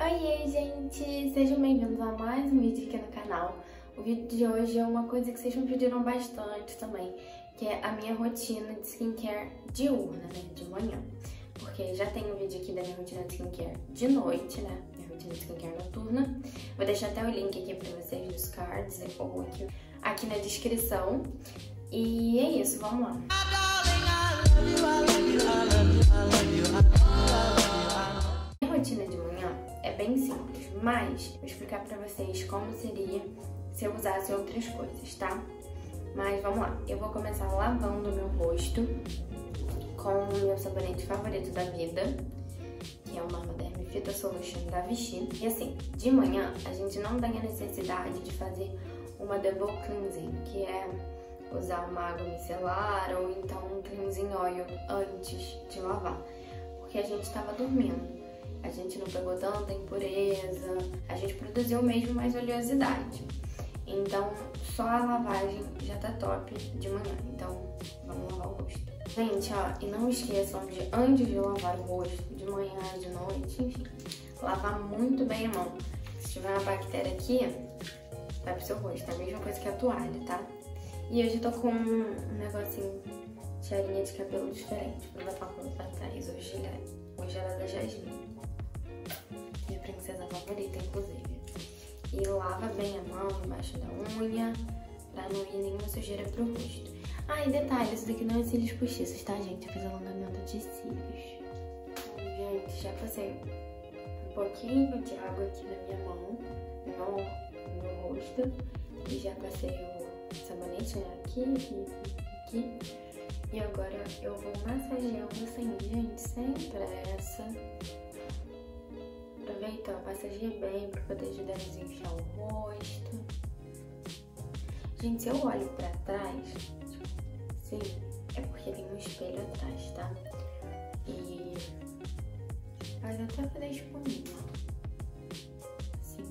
Oiê, gente! Sejam bem-vindos a mais um vídeo aqui no canal. O vídeo de hoje é uma coisa que vocês me pediram bastante também, que é a minha rotina de skincare diurna, né? De manhã. Porque já tem um vídeo aqui da minha rotina de skincare de noite, né? Minha rotina de skincare noturna. Vou deixar até o link aqui pra vocês nos cards ou aqui na descrição. E é isso, vamos lá. Minha rotina de manhã é bem simples, mas vou explicar pra vocês como seria se eu usasse outras coisas, tá? Mas vamos lá, eu vou começar lavando o meu rosto com o meu sabonete favorito da vida, que é o Derm Phyto Solution da Vichy. E assim, de manhã a gente não tem a necessidade de fazer uma double cleansing, que é usar uma água micelar ou então um cleansing oil antes de lavar, porque a gente estava dormindo. A gente não pegou tanta impureza, a gente produziu mesmo mais oleosidade. Então, só a lavagem já tá top de manhã. Então, vamos lavar o rosto. Gente, ó, e não esqueçam de, antes de lavar o rosto, de manhã, de noite, enfim, lavar muito bem a mão. Se tiver uma bactéria aqui, vai pro seu rosto. É a mesma coisa que a toalha, tá? E hoje eu tô com um negocinho, tiarinha de cabelo diferente, pra botar o cabelo pra trás. Hoje ela é da Jasmine, minha princesa favorita, inclusive. E lava bem a mão embaixo da unha, pra não ir nenhuma sujeira pro rosto. Ah, e detalhe, isso daqui não é cílios postiços, tá, gente? Eu fiz alongamento de cílios. Então, gente, já passei um pouquinho de água aqui na minha mão, no meu rosto. E já passei o sabonete, né, aqui. E agora eu vou massageando assim, gente, sem pressa. Aproveita, ó, massageia bem pra poder ajudar a desinchar o rosto. Gente, se eu olho pra trás, sim, é porque tem um espelho atrás, tá? E pode até fazer espuminha, ó. Assim,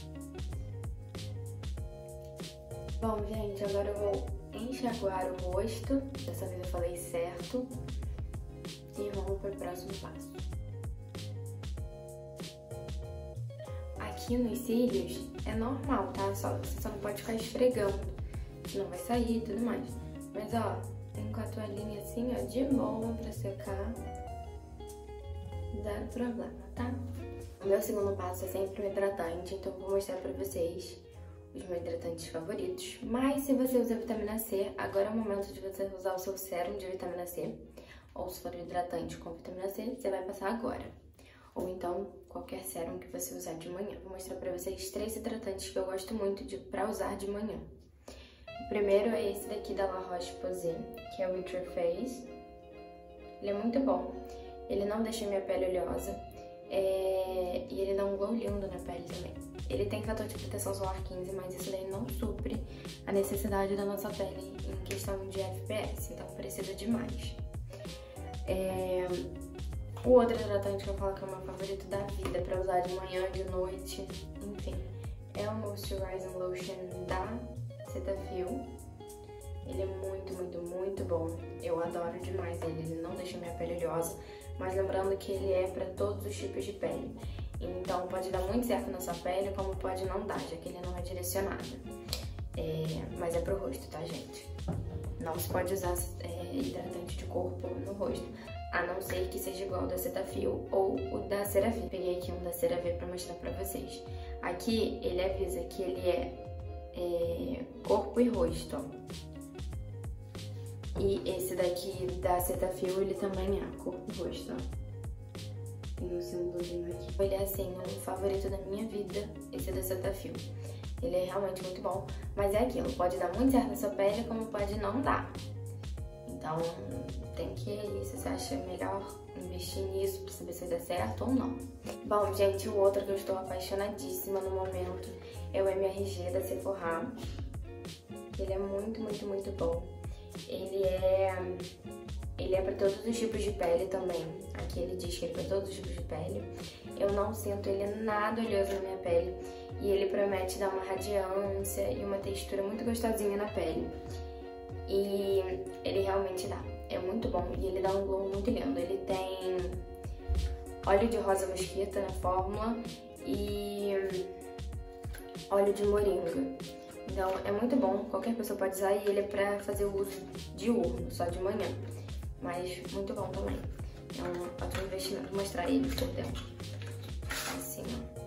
ó. Bom, gente, agora eu vou enxaguar o rosto. Dessa vez eu falei certo. E vamos pro próximo passo. Aqui nos cílios é normal, tá? Você só não pode ficar esfregando, senão vai sair e tudo mais. Mas ó, tem com a toalhinha assim, ó, de boa pra secar. Zero problema, tá? O meu segundo passo é sempre o hidratante, então eu vou mostrar pra vocês os meus hidratantes favoritos. Mas se você usa vitamina C, agora é o momento de você usar o seu sérum de vitamina C. Ou se for hidratante com vitamina C, você vai passar agora. Ou então, qualquer sérum que você usar de manhã. Vou mostrar pra vocês 3 hidratantes que eu gosto muito pra usar de manhã. O primeiro é esse daqui da La Roche-Posay, que é o With Your Face. Ele é muito bom. Ele não deixa minha pele oleosa. E ele dá um glow lindo na pele também. Ele tem fator de proteção solar 15, mas isso daí não supre a necessidade da nossa pele em questão de FPS, então precisa de mais. O outro hidratante que eu falo que é o meu favorito da vida pra usar de manhã, de noite, enfim, é o Moisturizing Lotion da Cetaphil. Ele é muito bom. Eu adoro demais ele não deixa minha pele oleosa, mas lembrando que ele é pra todos os tipos de pele. Então pode dar muito certo na sua pele, como pode não dar, já que ele não é direcionado. Mas é pro rosto, tá, gente? Não se pode usar hidratante de corpo no rosto, a não ser que seja igual ao da Cetaphil ou o da CeraVe. Peguei aqui um da CeraVe pra mostrar pra vocês. Aqui ele avisa que ele é corpo e rosto, ó. E esse daqui da Cetaphil, ele também é corpo e rosto, ó. Tem um símbolozinho aqui. Ele é assim, um favorito da minha vida, esse da Cetaphil. Ele é realmente muito bom, mas é aquilo, pode dar muito certo na sua pele, como pode não dar. Então, tem que ir, se você acha melhor investir nisso pra saber se dá certo ou não. Bom, gente, o outro que eu estou apaixonadíssima no momento é o MRG da Sephora. Ele é muito bom. Ele é pra todos os tipos de pele também. Aqui ele diz que é pra todos os tipos de pele. Eu não sinto ele nada oleoso na minha pele. E ele promete dar uma radiância e uma textura muito gostosinha na pele. E ele realmente dá. É muito bom e ele dá um glow muito lindo. Ele tem óleo de rosa mosquita na fórmula e óleo de moringa. Então é muito bom, qualquer pessoa pode usar e ele é pra fazer o uso diurno, só de manhã. Mas muito bom também. É um ótimo investimento. Vou mostrar ele por dentro. Assim, ó.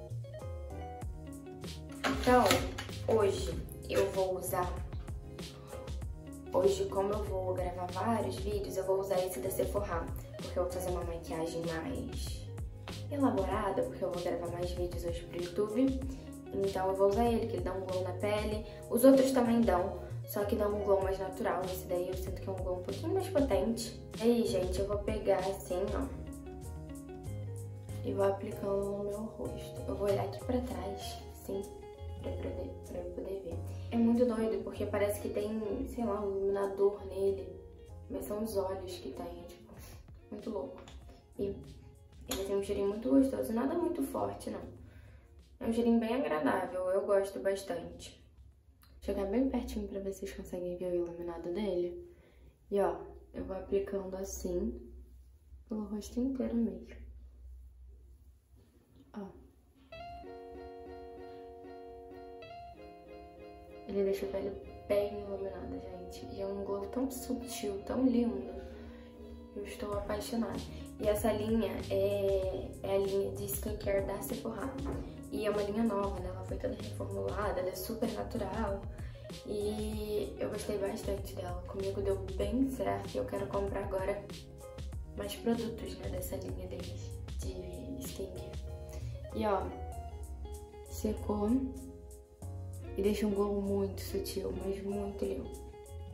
Então, hoje eu vou usar... Hoje, como eu vou gravar vários vídeos, eu vou usar esse da Sephora. Porque eu vou fazer uma maquiagem mais elaborada, porque eu vou gravar mais vídeos hoje pro YouTube. Então eu vou usar ele, que ele dá um glow na pele. Os outros também dão, só que dá um glow mais natural. Esse daí eu sinto que é um glow um pouquinho mais potente. E aí, gente, eu vou pegar assim, ó, e vou aplicando no meu rosto. Eu vou olhar aqui pra trás, assim, pra eu poder ver. É muito doido, porque parece que tem, sei lá, um iluminador nele. Mas são os olhos que tem, tipo, muito louco. E ele tem um cheirinho muito gostoso, nada muito forte, não. É um cheirinho bem agradável, eu gosto bastante. Vou chegar bem pertinho pra ver se vocês conseguem ver o iluminado dele. E ó, eu vou aplicando assim, pelo rosto inteiro mesmo. Ó. Ele deixa a pele bem iluminada, gente. E é um glow tão sutil, tão lindo. Eu estou apaixonada. E essa linha é a linha de skincare da Sephora. E é uma linha nova, né? Ela foi toda reformulada, ela é super natural. E eu gostei bastante dela. Comigo deu bem certo e eu quero comprar agora mais produtos, né, dessa linha deles de skincare. E ó, secou e deixa um glow muito sutil, mas muito lindo.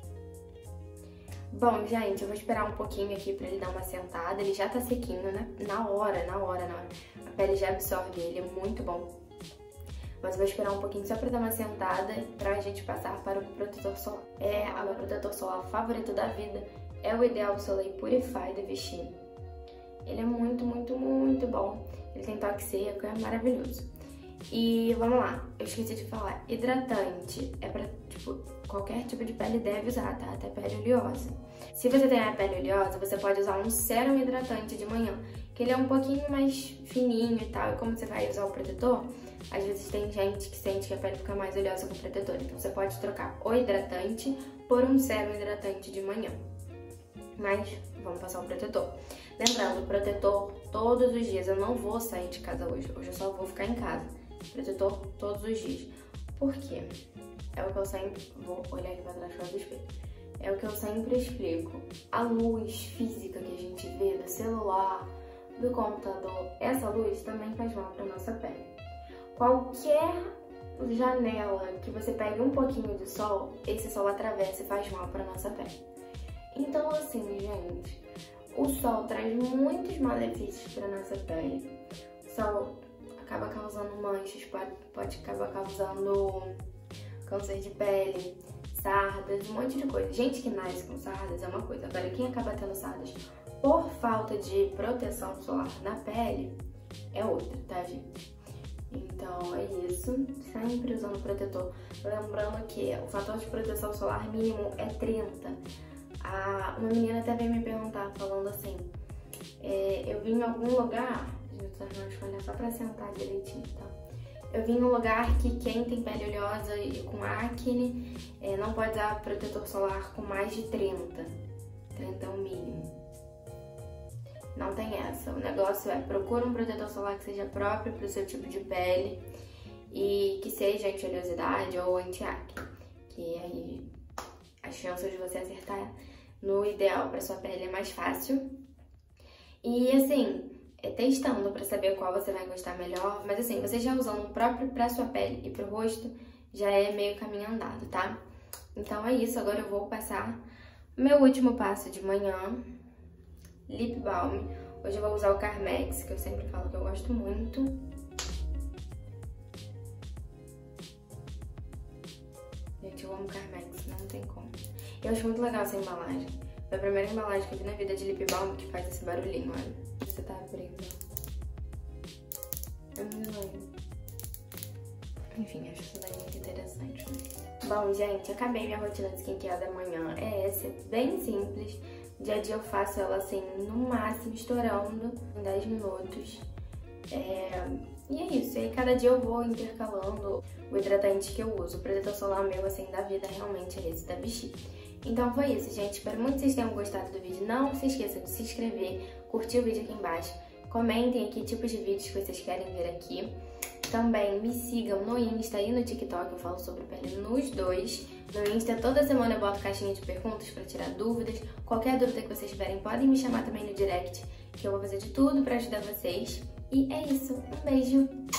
Bom, gente, eu vou esperar um pouquinho aqui pra ele dar uma sentada. Ele já tá sequinho, né? Na hora. A pele já absorve ele, é muito bom. Mas eu vou esperar um pouquinho só pra dar uma sentada pra gente passar para o protetor solar. É o meu protetor solar favorito da vida. É o Ideal Soleil Purify da Vichy. Ele é muito, muito, muito bom. Ele tem toque seco, é maravilhoso. E vamos lá, eu esqueci de falar, hidratante é pra, tipo, qualquer tipo de pele deve usar, tá? Até pele oleosa. Se você tem a pele oleosa, você pode usar um sérum hidratante de manhã, que ele é um pouquinho mais fininho e tal, e como você vai usar o protetor, às vezes tem gente que sente que a pele fica mais oleosa com o protetor, então você pode trocar o hidratante por um sérum hidratante de manhã. Mas vamos passar o protetor. Lembrando, protetor todos os dias, eu não vou sair de casa hoje eu só vou ficar em casa. Protetor todos os dias. Por quê? É o que eu sempre... Vou olhar aqui pra trás do espelho. É o que eu sempre explico. A luz física que a gente vê do celular, do computador, essa luz também faz mal pra nossa pele. Qualquer janela que você pegue um pouquinho de sol, esse sol atravessa e faz mal pra nossa pele. Então, assim, gente, o sol traz muitos malefícios pra nossa pele. O sol acaba causando manchas, pode acabar causando câncer de pele, sardas, um monte de coisa. Gente que nasce com sardas é uma coisa, agora quem acaba tendo sardas por falta de proteção solar na pele é outra, tá, gente? Então é isso, sempre usando protetor. Lembrando que o fator de proteção solar mínimo é 30. Uma menina até veio me perguntar, falando assim, eu vi em algum lugar... só pra sentar direitinho, tá? Eu vi num lugar que quem tem pele oleosa e com acne não pode usar protetor solar com mais de 30. 30 é o mínimo. Não tem essa. O negócio é, procura um protetor solar que seja próprio pro seu tipo de pele e que seja anti-oleosidade ou anti-acne. Que aí as chances de você acertar no ideal pra sua pele é mais fácil. E assim... testando pra saber qual você vai gostar melhor, mas assim, você já usando o próprio pra sua pele e pro rosto, já é meio caminho andado, tá? Então é isso, agora eu vou passar meu último passo de manhã, Lip Balm. Hoje eu vou usar o Carmex, que eu sempre falo que eu gosto muito. Gente, eu amo Carmex, não tem como. Eu acho muito legal essa embalagem. Foi a primeira embalagem que eu vi na vida de Lip Balm que faz esse barulhinho, olha. Você tá abrindo. É muito lindo. Enfim, acho isso daí muito interessante. Bom, gente, acabei minha rotina de skincare da manhã. É essa, bem simples. Dia a dia eu faço ela assim, no máximo, estourando em 10 minutos. E é isso, e aí cada dia eu vou intercalando o hidratante que eu uso. O protetor solar meu, assim, da vida realmente é esse da Vichy. Então foi isso, gente. Espero muito que vocês tenham gostado do vídeo. Não se esqueçam de se inscrever, curtir o vídeo aqui embaixo. Comentem aqui tipos de vídeos que vocês querem ver aqui. Também me sigam no Insta e no TikTok, eu falo sobre pele nos dois. No Insta, toda semana eu boto caixinha de perguntas para tirar dúvidas. Qualquer dúvida que vocês tiverem, podem me chamar também no direct, que eu vou fazer de tudo para ajudar vocês. E é isso, um beijo!